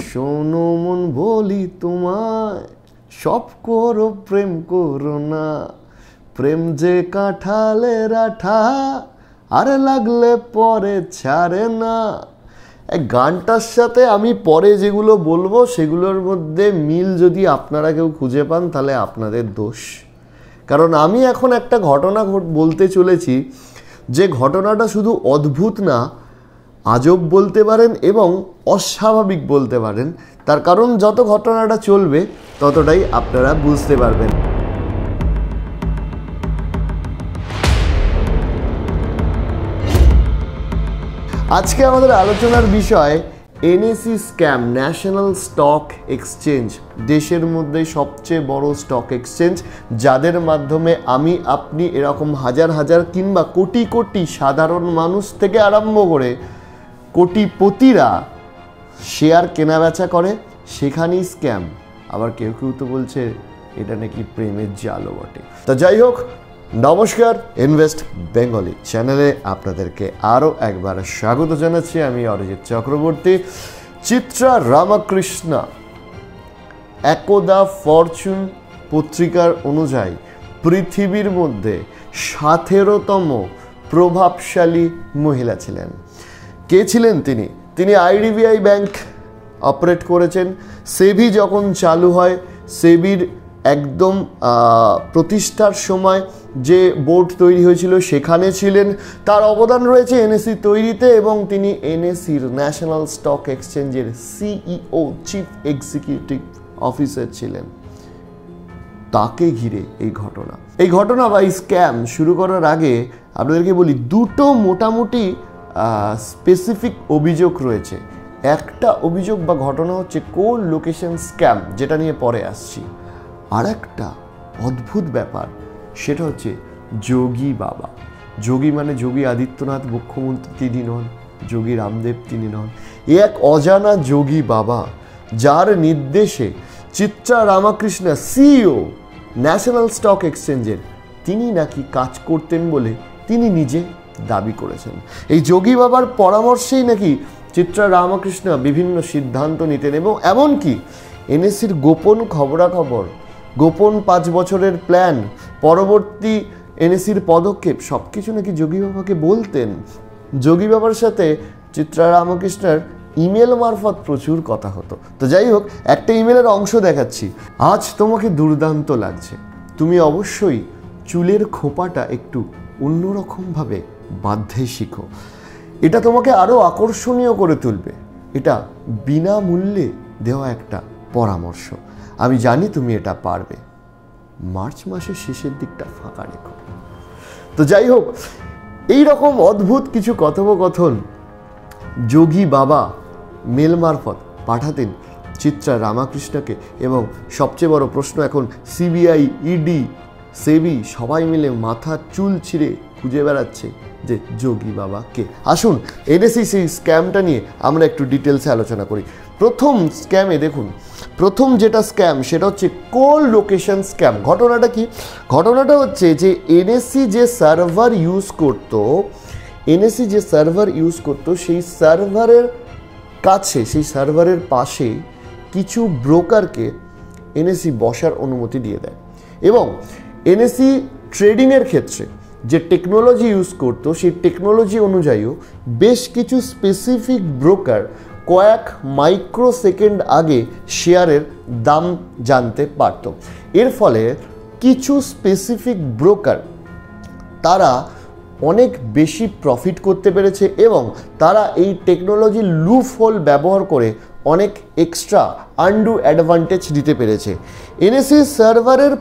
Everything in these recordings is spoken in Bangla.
শোনো মন বলি তোমায়, সব করো প্রেম করো না, প্রেম যে কাঁঠালের আঠা, আরে লাগলে পরে ছাড়ে না। এই গানটার সাথে আমি পরে যেগুলো বলবো সেগুলোর মধ্যে মিল যদি আপনারা কেউ খুঁজে পান তাহলে আপনাদের দোষ। কারণ আমি এখন একটা ঘটনা বলতে চলেছি, যে ঘটনাটা শুধু অদ্ভুত না, আজব বলতে পারেন এবং অস্বাভাবিক বলতে পারেন। তার কারণ যত ঘটনাটা চলবে ততটাই আপনারা বুঝতে পারবেন। আজকে আমাদের আলোচনার বিষয় NSE scam, national stock exchange, দেশের মধ্যে সবচেয়ে বড় স্টক এক্সচেঞ্জ, যাদের মাধ্যমে আমি আপনি এরকম হাজার হাজার কিংবা কোটি কোটি সাধারণ মানুষ থেকে আরম্ভ করে কোটিপতিরা শেয়ার কেনাবেচা করে, সেখানেই স্ক্যাম। আবার কেউ কেউ তো বলছে এটা নাকি প্রেমের জালও বটে। তো যাই হোক, নমস্কার, ইনভেস্ট বেঙ্গলি চ্যানেলে আপনাদেরকে আরও একবার স্বাগত জানাচ্ছি। আমি অরিজিৎ চক্রবর্তী। চিত্রা রামকৃষ্ণ একদা ফরচুন পত্রিকার অনুযায়ী পৃথিবীর মধ্যে 17তম প্রভাবশালী মহিলা ছিলেন। কে ছিলেন তিনি? তিনি আইডিবিআই ব্যাংক অপারেট করেছেন। সেবি যখন চালু হয়, সেবির একদম প্রতিষ্ঠার সময় যে বোর্ড তৈরি হয়েছিল সেখানে ছিলেন। তার অবদান রয়েছে এনএসই তৈরিতে, এবং তিনি এনএসির ন্যাশনাল স্টক এক্সচেঞ্জের সিইও, চিফ এক্সিকিউটিভ অফিসার ছিলেন। তাকে ঘিরে এই ঘটনা বা এই স্ক্যাম শুরু করার আগে আপনাদেরকে বলি, দুটো মোটামুটি স্পেসিফিক অভিযোগ রয়েছে। একটা অভিযোগ বা ঘটনা হচ্ছে কোল লোকেশন স্ক্যাম, যেটা নিয়ে পরে আসছি। আর একটা অদ্ভুত ব্যাপার, সেটা হচ্ছে যোগী বাবা। যোগী মানে যোগী আদিত্যনাথ মুখ্যমন্ত্রী তিনি নন, যোগী রামদেব তিনি নন। এ এক অজানা যোগী বাবা, যার নির্দেশে Chitra Ramkrishna CEO national stock এক্সচেঞ্জের, তিনি নাকি কাজ করতেন বলে তিনি নিজে দাবি করেছেন। এই যোগী বাবার পরামর্শেই নাকি চিত্রা রামকৃষ্ণ বিভিন্ন সিদ্ধান্ত নিতেন, এবং এমনকি এনএসির গোপন খবরাখবর, গোপন 5 বছরের প্ল্যান, পরবর্তী এনএসির পদক্ষেপ সব কিছু নাকি যোগী বাবাকে বলতেন। যোগী বাবার সাথে চিত্রা রামকৃষ্ণের ইমেল মারফত প্রচুর কথা হতো। তো যাই হোক, একটা ইমেলের অংশ দেখাচ্ছি। আজ তোমাকে দুর্দান্ত লাগছে, তুমি অবশ্যই চুলের খোপাটা একটু অন্যরকমভাবে বাঁধতে শিখো, এটা তোমাকে আরও আকর্ষণীয় করে তুলবে। এটা বিনামূল্যে দেওয়া একটা পরামর্শ, আমি জানি তুমি এটা পারবে। মার্চ মাসের শেষের দিকটা ফাঁকা রেখো। তো যাই হোক, এই রকম অদ্ভুত কিছু কথোপকথন যোগী বাবা মেল মারফত পাঠাতেন চিত্রা রামকৃষ্ণকে। এবং সবচেয়ে বড় প্রশ্ন, এখন সিবিআই, ইডি, সেবি সবাই মিলে মাথার চুল ছিঁড়ে খুঁজে বেড়াচ্ছে যে যোগী বাবা কে। আসুন এনএসই সেই স্ক্যামটা নিয়ে আমরা একটু ডিটেলসে আলোচনা করি। প্রথম স্ক্যামে দেখুন, প্রথম যেটা স্ক্যাম সেটা হচ্ছে কোল লোকেশন স্ক্যাম। ঘটনাটা কি? ঘটনাটা হচ্ছে যে এনএসই যে সার্ভার ইউজ করতো, সেই সার্ভারের কাছে, সেই সার্ভারের পাশে কিছু ব্রোকারকে এনএসই বসার অনুমতি দিয়ে দেয়। এবং এনএসই ট্রেডিংয়ের ক্ষেত্রে যে টেকনোলজি ইউজ করতো, সেই টেকনোলজি অনুযায়ীও বেশ কিছু স্পেসিফিক ব্রোকার কয়েক মাইক্রোসেকেন্ড আগে শেয়ারের দাম জানতে পারত। এর ফলে কিছু স্পেসিফিক ব্রোকার তারা অনেক বেশি প্রফিট করতে পেরেছে, এবং তারা এই টেকনোলজি লুপ হোল ব্যবহার করে অনেক এক্সট্রা আনডু অ্যাডভান্টেজ দিতে পেরেছে। এনএসই সার্ভারের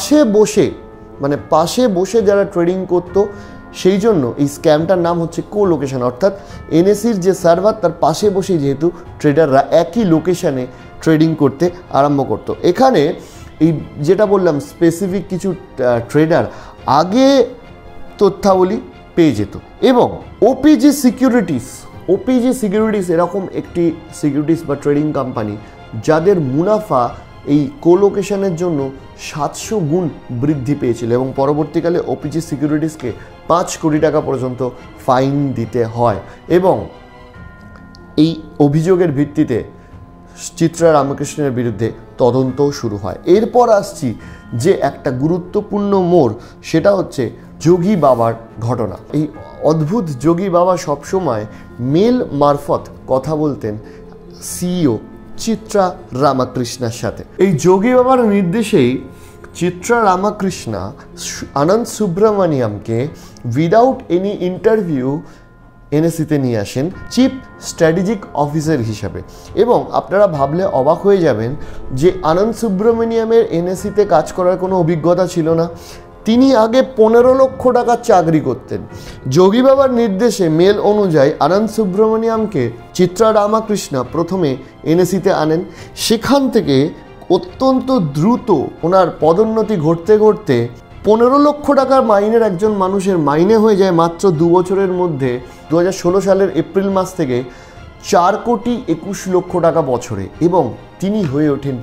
পাশে বসে যারা ট্রেডিং করতো, সেই জন্য এই স্ক্যামটার নাম হচ্ছে কোলোকেশন। অর্থাৎ এনএসির যে সার্ভার, তার পাশে বসেই যেহেতু ট্রেডাররা একই লোকেশনে ট্রেডিং করতে আরম্ভ করতো। এখানে এই যেটা বললাম, স্পেসিফিক কিছু ট্রেডার আগে তথ্যাবলী পেয়ে যেত। এবং ওপিজি সিকিউরিটিস এরকম একটি সিকিউরিটিস বা ট্রেডিং কোম্পানি, যাদের মুনাফা এই কোলোকেশনের জন্য 700 গুণ বৃদ্ধি পেয়েছিল, এবং পরবর্তীকালে ওপিজি সিকিউরিটিসকে 5 কোটি টাকা পর্যন্ত ফাইন দিতে হয়। এবং এই অভিযোগের ভিত্তিতে চিত্রা রামকৃষ্ণের বিরুদ্ধে তদন্ত শুরু হয়। এরপর আসছি যে একটা গুরুত্বপূর্ণ মোড়, সেটা হচ্ছে যোগী বাবার ঘটনা। এই অদ্ভুত যোগী বাবা সবসময় মেল মারফত কথা বলতেন সিইও চিত্রা রামকৃষ্ণের সাথে। এই যোগী বাবার নির্দেশেই চিত্রা রামকৃষ্ণ আনন্দ সুব্রমণিয়ামকে উইদাউট এনি ইন্টারভিউ এনএসিতে নিয়ে আসেন চিফ স্ট্র্যাটেজিক অফিসার হিসাবে। এবং আপনারা ভাবলে অবাক হয়ে যাবেন যে আনন্দ সুব্রমণিয়ামের এনএসিতে কাজ করার কোনো অভিজ্ঞতা ছিল না। তিনি আগে 15 লক্ষ টাকার চাকরি করতেন। যোগী বাবার নির্দেশে মেল অনুযায়ী আনন্দ সুব্রমণিয়ামকে চিত্রা রামকৃষ্ণ প্রথমে এনএসিতে আনেন। সেখান থেকে অত্যন্ত দ্রুত ওনার পদোন্নতি ঘটতে ঘটতে 15 লক্ষ টাকার মাইনের একজন মানুষের মাইনে হয়ে যায় মাত্র 2 বছরের মধ্যে 2016 সালের এপ্রিল মাস থেকে 4,21,00,000 টাকা বছরে। এবং তিনি হয়ে ওঠেন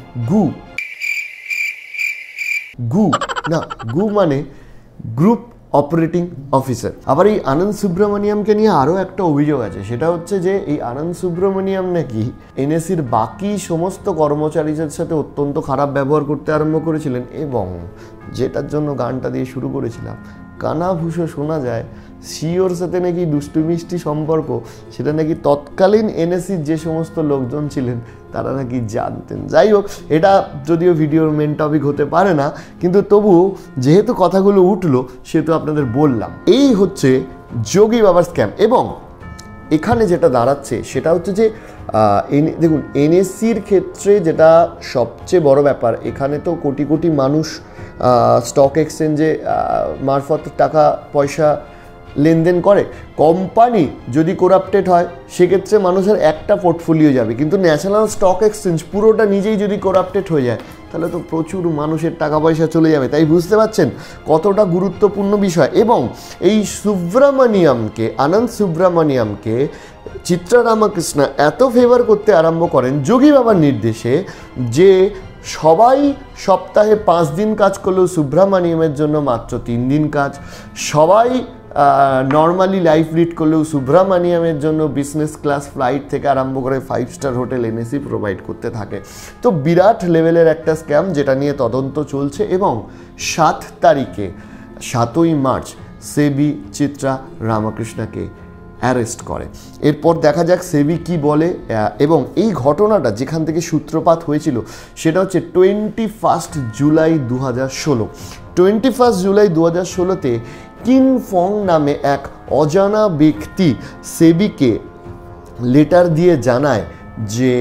গু মানে গ্রুপ অপারেটিং অফিসার। আবার এই আনন্দ সুব্রমণিয়ামকে নিয়ে আরও একটা অভিযোগ আছে, সেটা হচ্ছে যে এই আনন্দ সুব্রমণিয়াম নাকি এনএসির বাকি সমস্ত কর্মচারীদের সাথে অত্যন্ত খারাপ ব্যবহার করতে আরম্ভ করেছিলেন। এবং যেটার জন্য গানটা দিয়ে শুরু করেছিলাম, কানাভূষো শোনা যায় সিওর সাথে নাকি দুষ্টু মিষ্টি সম্পর্ক, সেটা নাকি তৎকালীন এনএসির যে সমস্ত লোকজন ছিলেন তারা নাকি জানতেন। যাই হোক, এটা যদিও ভিডিওর মেন টপিক হতে পারে না, কিন্তু তবুও যেহেতু কথাগুলো উঠলো সেহেতু আপনাদের বললাম। এই হচ্ছে যোগী বাবার স্ক্যাম। এবং এখানে যেটা দাঁড়াচ্ছে সেটা হচ্ছে যে দেখুন, এনএসির ক্ষেত্রে যেটা সবচেয়ে বড় ব্যাপার, এখানে তো কোটি কোটি মানুষ স্টক এক্সচেঞ্জে মারফত টাকা পয়সা লেনদেন করে। কোম্পানি যদি করাপ্টেড হয় সেক্ষেত্রে মানুষের একটা পোর্টফোলিও যাবে, কিন্তু ন্যাশনাল স্টক এক্সচেঞ্জ পুরোটা নিজেই যদি করাপ্টেড হয়ে যায় তাহলে তো প্রচুর মানুষের টাকা পয়সা চলে যাবে। তাই বুঝতে পারছেন কতটা গুরুত্বপূর্ণ বিষয়। এবং এই আনন্দ সুব্রমণিয়ামকে চিত্রা রামকৃষ্ণ এত ফেভার করতে আরম্ভ করেন যোগী বাবার নির্দেশে যে সবাই সপ্তাহে 5 দিন কাজ করলেও সুব্রমণিয়ামের জন্য মাত্র 3 দিন কাজ, সবাই নর্মালি লাইফ লিড করলেও সুব্রমণিয়ামের জন্য বিজনেস ক্লাস ফ্লাইট থেকে আরম্ভ করে 5 স্টার হোটেল এনএসি প্রোভাইড করতে থাকে। তো বিরাট লেভেলের একটা স্ক্যাম, যেটা নিয়ে তদন্ত চলছে। এবং 7ই মার্চ সেবি চিত্রা রামকৃষ্ণকে অ্যারেস্ট করে। এরপর দেখা যাক সেবি কি বলে। এবং এই ঘটনাটা যেখান থেকে সূত্রপাত হয়েছিল সেটা হচ্ছে 21 জুলাই 2016। 21 জুলাই 2016-তে কিন ফং নামে এক অজানা ব্যক্তি সেবিকে লেটার দিয়ে জানায় যে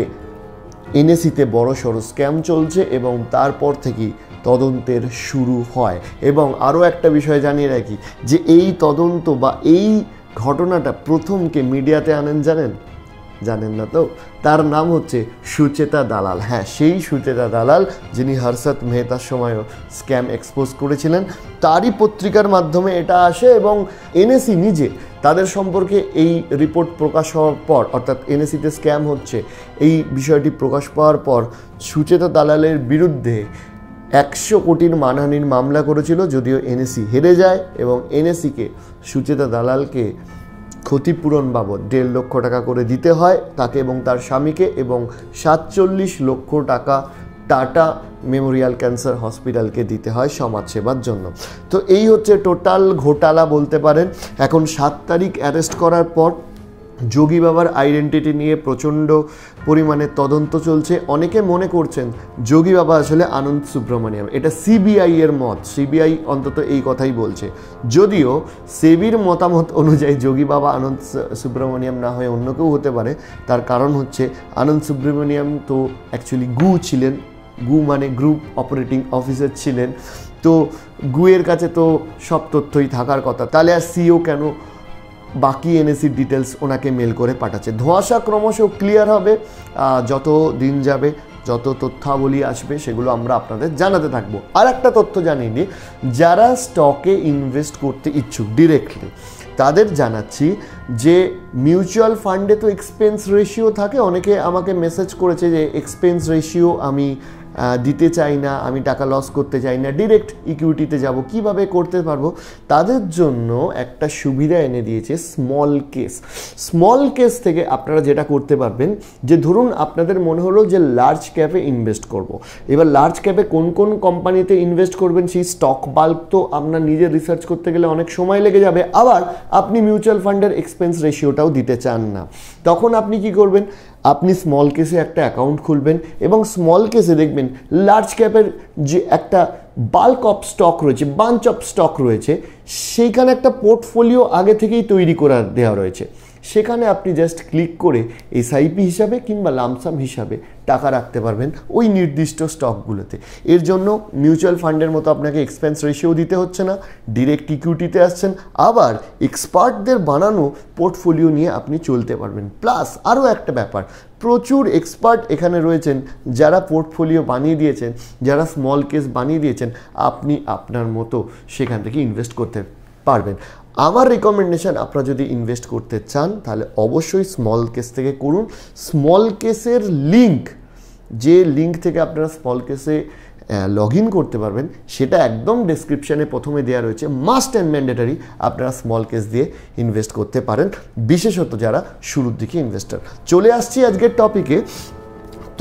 এনএসিতে বড় সড়ো স্ক্যাম চলছে। এবং তারপর থেকেই তদন্তের শুরু হয়। এবং আরও একটা বিষয় জানিয়ে রাখি যে এই তদন্ত বা এই ঘটনাটা প্রথমকে মিডিয়াতে আনেন জানেন না তো? তার নাম হচ্ছে সুচেতা দালাল। হ্যাঁ, সেই সুচেতা দালাল যিনি হর্ষদ মেহতার সময়ও স্ক্যাম এক্সপোজ করেছিলেন। তারই পত্রিকার মাধ্যমে এটা আসে। এবং এনএসি নিজে তাদের সম্পর্কে এই রিপোর্ট প্রকাশ হওয়ার পর, অর্থাৎ এনএসিতে স্ক্যাম হচ্ছে এই বিষয়টি প্রকাশ পাওয়ার পর, সুচেতা দালালের বিরুদ্ধে 100 কোটির মানহানির মামলা করেছিল, যদিও এনএসি হেরে যায়। এবং এনএসিকে সুচেতা দালালকে ক্ষতিপূরণ বাবদ 1.5 লক্ষ টাকা করে দিতে হয় তাকে এবং তার স্বামীকে, এবং 47 লক্ষ টাকা টাটা মেমোরিয়াল ক্যান্সার হসপিটালকে দিতে হয় সমাজসেবার জন্য। তো এই হচ্ছে টোটাল ঘোটালা বলতে পারেন। এখন 7 তারিখ অ্যারেস্ট করার পর যোগী বাবার আইডেন্টিটি নিয়ে প্রচণ্ড পরিমাণে তদন্ত চলছে। অনেকে মনে করছেন যোগী বাবা আসলে আনন্দ সুব্রমণিয়াম। এটা সিবিআই এর মত, সিবিআই অন্তত এই কথাই বলছে। যদিও সেবির মতামত অনুযায়ী যোগী বাবা আনন্দ সুব্রমণিয়াম না হয়ে অন্য কেউ হতে পারে। তার কারণ হচ্ছে আনন্দ সুব্রমণিয়াম তো অ্যাকচুয়ালি ছিলেন, মানে গ্রুপ অপারেটিং অফিসার ছিলেন। তো গুয়ের কাছে তো সব তথ্যই থাকার কথা, তাহলে আর সিও কেন বাকি এনএসির ডিটেলস ওনাকে মেল করে পাঠাচ্ছে? ধোঁয়াশা ক্রমশ ক্লিয়ার হবে, যত দিন যাবে যত তথ্যাবলী আসবে সেগুলো আমরা আপনাদের জানাতে থাকবো। আর একটা তথ্য জানিয়ে নিই, যারা স্টকে ইনভেস্ট করতে ইচ্ছুক ডিরেক্টলি তাদের জানাচ্ছি যে মিউচুয়াল ফান্ডে তো এক্সপেন্স রেশিও থাকে। অনেকে আমাকে মেসেজ করেছে যে এক্সপেন্স রেশিও আমি দিতে চাই না, আমি টাকা লস করতে চাই না, ডিরেক্ট ইকুইটিতে যাব, কিভাবে করতে পারবো, তাদের জন্য একটা সুবিধা এনে দিয়েছে স্মল কেস। স্মল কেস থেকে আপনারা যেটা করতে পারবেন, যে ধরুন আপনাদের মনে হলো যে লার্জ ক্যাপে ইনভেস্ট করব। এবার লার্জ ক্যাপে কোন কোন কোম্পানিতে ইনভেস্ট করবেন সেই স্টক বাল্ক তো আপনার নিজে রিসার্চ করতে গেলে অনেক সময় লেগে যাবে, আবার আপনি মিউচুয়াল ফান্ডের এক্সপেন্স রেশিওটাও দিতে চান না। তখন আপনি কি করবেন, আপনি স্মল কেসে একটা অ্যাকাউন্ট খুলবেন এবং স্মল কেসে দেখবেন লার্জ ক্যাপের যে একটা বাল্ক অফ স্টক রয়েছে, বাঞ্চ অফ স্টক রয়েছে, সেইখানে একটা পোর্টফোলিও আগে থেকেই তৈরি করা দেওয়া রয়েছে। সেখানে আপনি জাস্ট ক্লিক করে এসআইপি হিসাবে কিংবা লামসাম হিসাবে টাকা রাখতে পারবেন ওই নির্দিষ্ট স্টকগুলোতে। এর জন্য মিউচুয়াল ফান্ডের মতো আপনাকে এক্সপেন্স রেশিও দিতে হচ্ছে না, ডিরেক্ট ইকুইটিতে আসছেন, আবার এক্সপার্টদের বানানো পোর্টফোলিও নিয়ে আপনি চলতে পারবেন। প্লাস আরও একটা ব্যাপার, প্রচুর এক্সপার্ট এখানে রয়েছেন যারা পোর্টফোলিও বানিয়ে দিয়েছেন, যারা স্মল কেস বানিয়ে দিয়েছেন, আপনি আপনার মতো সেখান থেকে ইনভেস্ট করতে পারবেন। আমার রিকমেন্ডেশন, আপনারা যদি ইনভেস্ট করতে চান তাহলে অবশ্যই স্মল কেস থেকে করুন। স্মল কেসের লিঙ্ক, যে লিঙ্ক থেকে আপনারা স্মল কেসে লগ ইন করতে পারবেন, সেটা একদম ডেসক্রিপশানে প্রথমে দেওয়া রয়েছে। মাস্ট অ্যান্ড ম্যান্ডেটারি আপনারা স্মল কেস দিয়ে ইনভেস্ট করতে পারেন, বিশেষত যারা শুরুর দিকে ইনভেস্টার। চলে আসছি আজকের টপিকে। তো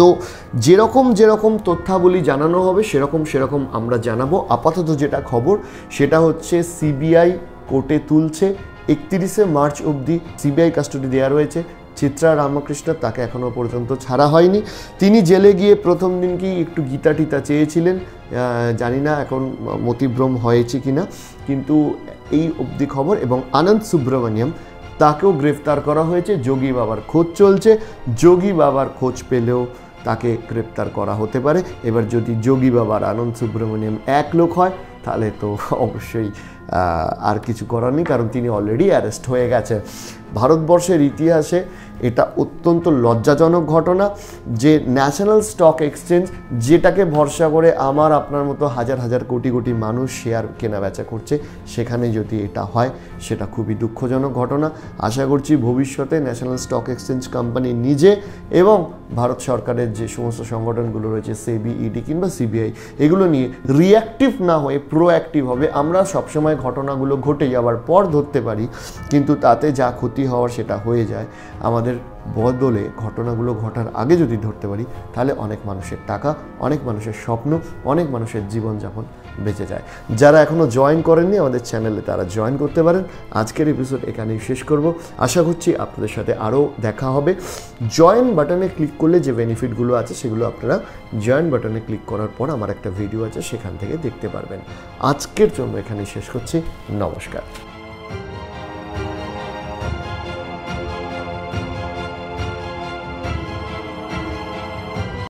যেরকম তথ্যাবলী জানানো হবে সেরকম আমরা জানাবো। আপাতত যেটা খবর সেটা হচ্ছে সিবিআই কোর্টে তুলছে, 31শে মার্চ অবধি সিবিআই কাস্টডি দেওয়া রয়েছে। চিত্রা রামকৃষ্ণ, তাকে এখনও পর্যন্ত ছাড়া হয়নি। তিনি জেলে গিয়ে প্রথম দিন কি একটু গীতা টিতা চেয়েছিলেন, জানি না এখন মতিভ্রম হয়েছে কিনা, কিন্তু এই অবধি খবর। এবং আনন্দ সুব্রমণিয়াম, তাকেও গ্রেফতার করা হয়েছে। যোগী বাবার খোঁজ চলছে, যোগী বাবার খোঁজ পেলেও তাকে গ্রেপ্তার করা হতে পারে। এবার যদি যোগী বাবার আনন্দ সুব্রমণিয়াম এক লোক হয় তাহলে তো অবশ্যই আর কিছু করার নেই, কারণ তিনি অলরেডি অ্যারেস্ট হয়ে গেছে। ভারতবর্ষের ইতিহাসে এটা অত্যন্ত লজ্জাজনক ঘটনা যে ন্যাশনাল স্টক এক্সচেঞ্জ, যেটাকে ভরসা করে আমার আপনার মতো হাজার হাজার কোটি কোটি মানুষ শেয়ার কেনা বেচা করছে, সেখানে যদি এটা হয় সেটা খুবই দুঃখজনক ঘটনা। আশা করছি ভবিষ্যতে ন্যাশনাল স্টক এক্সচেঞ্জ কোম্পানি নিজে এবং ভারত সরকারের যে সমস্ত সংগঠনগুলো রয়েছে, সেবি, ইডি কিংবা সিবিআই, এগুলো নিয়ে রিঅ্যাক্টিভ না হয়ে প্রোঅ্যাক্টিভ হবে। আমরা সবসময় ঘটনাগুলো ঘটে যাওয়ার পর ধরতে পারি, কিন্তু তাতে যা ক্ষতি হওয়ার সেটা হয়ে যায়। আমাদের বদলে ঘটনাগুলো ঘটার আগে যদি ধরতে পারি তাহলে অনেক মানুষের টাকা, অনেক মানুষের স্বপ্ন, অনেক মানুষের জীবনযাপন বেঁচে যায়। যারা এখনও জয়েন করেননি আমাদের চ্যানেলে, তারা জয়েন করতে পারেন। আজকের এপিসোড এখানেই শেষ করব। আশা করছি আপনাদের সাথে আরও দেখা হবে। জয়েন বাটনে ক্লিক করলে যে বেনিফিটগুলো আছে সেগুলো আপনারা জয়েন বাটনে ক্লিক করার পর আমার একটা ভিডিও আছে, সেখান থেকে দেখতে পারবেন। আজকের জন্য এখানেই শেষ করছি। নমস্কার।